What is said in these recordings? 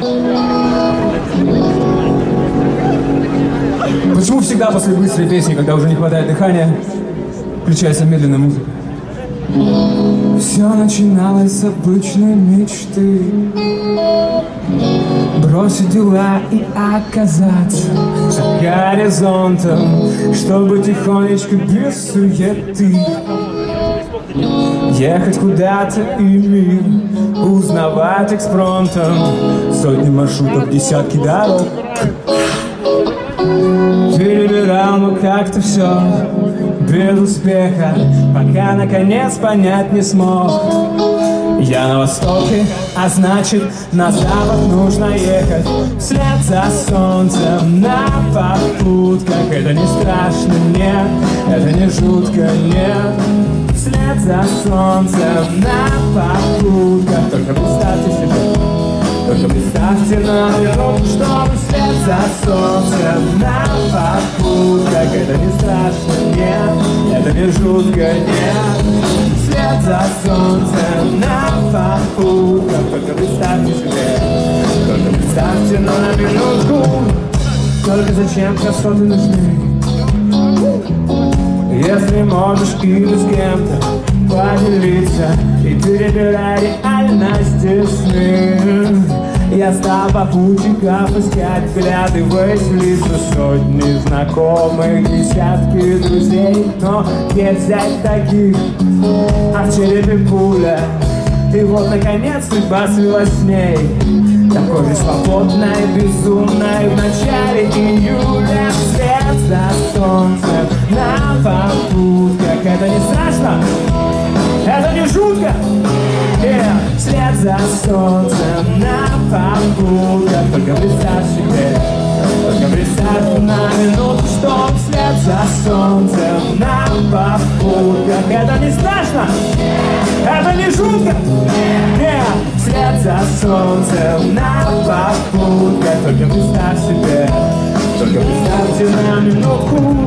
Почему всегда после быстрой песни, когда уже не хватает дыхания, включается медленная музыка? Все начиналось с обычной мечты бросить дела и оказаться за горизонтом, чтобы тихонечко без суеты ехать куда-то и мир узнавать экспромтом. Сотни маршрутов, десятки дорог перебирал, но как-то все без успеха, пока наконец понять не смог. Я на востоке, а значит на запад нужно ехать вслед за солнцем на попутках. Это не страшно, нет, это не жутко, нет. Вслед за солнцем на попутках. Только представьте себе, только представьте на минуту, что мы вслед за солнцем на попутках. Это не страшно, нет, это не жутко, нет. Вслед за солнцем на попутках. Только представьте себе, только представьте на минутку. Только зачем красоты нужны, если можешь или с кем-то поделиться и перебирай реальности сны? Я стал попутчиков искать, вглядываясь в лица сотни знакомых, десятки друзей. Но где взять таких, а в черепе пуля? И вот наконец судьба свелась с ней, такой же свободной, безумной в начале июля. Вслед за солнцем на попутках. Это не страшно, это не жутко, вслед за солнцем на попутках. Только представь себе, только представь на минуту, что вслед за солнцем на попутках. Это не страшно, это не жутко, вслед за солнцем на попутках. Только представь себе, только представьте на минутку.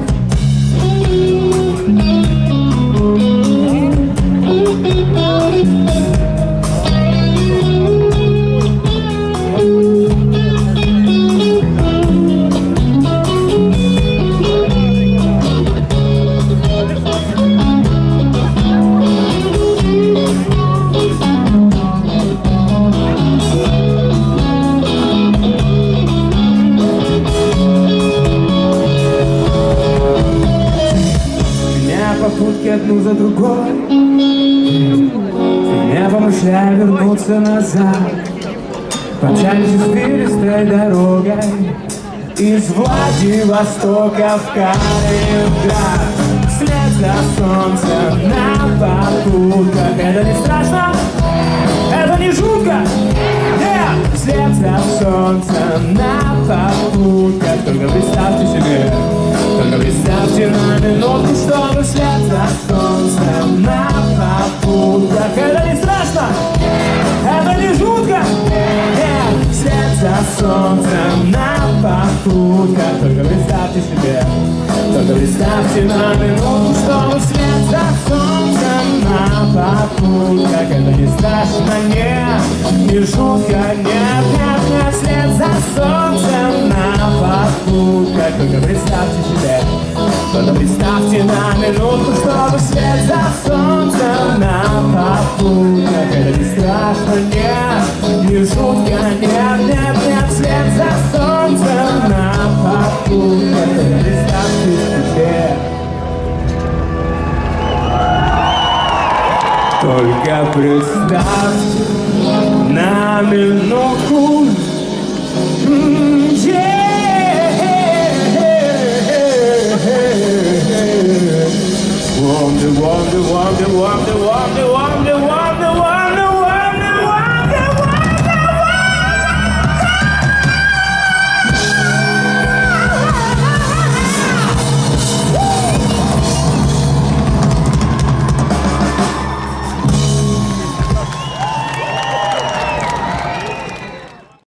Попутки одну за другой, не помышляя вернуться назад, помчались извилистой дорогой из Владивостока в Калининград. Вслед за солнцем на попутках. Это не страшно, это не жутко, вслед за солнцем на попутках. Только представьте себе, только представьте на минутку, что вы вслед за солнцем на попутках. Это не страшно, это не жутко, вслед за солнцем на попутках. Только представьте себе, только представьте на минуту, что вы вслед за солнцем на попутках. Это не страшно, нет, не жутко, нет, нет, нет. Вслед за солнцем на попутках. Только представьте себе, только представьте на минутку, что вы вслед за солнцем на попутках. Это не страшно, нет, не жутко, нет, нет, нет. Вслед за солнцем на попутках. Только представьте себе, только представьте на минутку. Wonder, wonder, wonder, wonder, wonder, wonder.